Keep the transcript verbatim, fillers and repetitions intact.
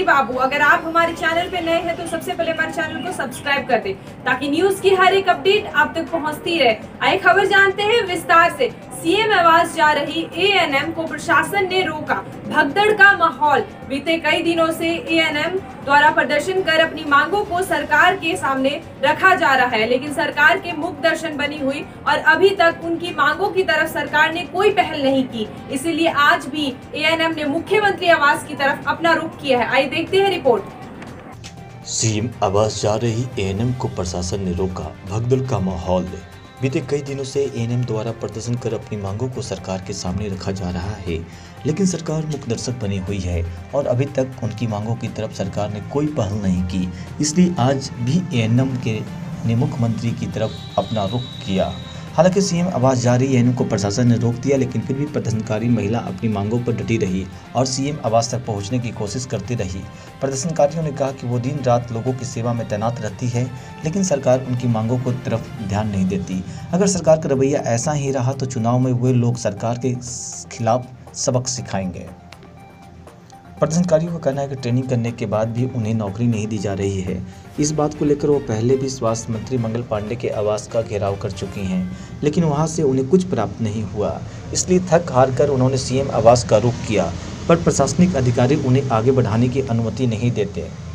मोदी बाबू, अगर आप हमारे चैनल पे नए हैं तो सबसे पहले हमारे चैनल को सब्सक्राइब कर दें ताकि न्यूज की हर एक अपडेट आप तक पहुंचती रहे। आइए खबर जानते हैं विस्तार से। सीएम आवास जा रही एएनएम को प्रशासन ने रोका, भगदड़ का माहौल। बीते कई दिनों से एएनएम द्वारा प्रदर्शन कर अपनी मांगों को सरकार के सामने रखा जा रहा है, लेकिन सरकार के मुख दर्शन बनी हुई और अभी तक उनकी मांगों की तरफ सरकार ने कोई पहल नहीं की। इसीलिए आज भी एएनएम ने मुख्यमंत्री आवास की तरफ अपना रुख किया है। आइए देखते हैं रिपोर्ट। सीएम आवास जा रही एएनएम को प्रशासन ने रोका, भगदड़ का माहौल। बीते कई दिनों से एएनएम द्वारा प्रदर्शन कर अपनी मांगों को सरकार के सामने रखा जा रहा है, लेकिन सरकार मुखदर्शक बनी हुई है और अभी तक उनकी मांगों की तरफ सरकार ने कोई पहल नहीं की। इसलिए आज भी एएनएम के ने मुख्यमंत्री की तरफ अपना रुख किया। हालांकि सीएम आवास जा रही एएनएम को प्रशासन ने रोक दिया, लेकिन फिर भी प्रदर्शनकारी महिला अपनी मांगों पर डटी रही और सीएम आवास तक पहुंचने की कोशिश करती रही। प्रदर्शनकारियों ने कहा कि वो दिन रात लोगों की सेवा में तैनात रहती है, लेकिन सरकार उनकी मांगों को तरफ ध्यान नहीं देती। अगर सरकार का रवैया ऐसा ही रहा तो चुनाव में वे लोग सरकार के खिलाफ सबक सिखाएंगे। प्रदर्शनकारियों का कहना है कि ट्रेनिंग करने के बाद भी उन्हें नौकरी नहीं दी जा रही है। इस बात को लेकर वो पहले भी स्वास्थ्य मंत्री मंगल पांडे के आवास का घेराव कर चुकी हैं, लेकिन वहां से उन्हें कुछ प्राप्त नहीं हुआ। इसलिए थक हार कर उन्होंने सीएम आवास का रुख किया, पर प्रशासनिक अधिकारी उन्हें आगे बढ़ाने की अनुमति नहीं देते।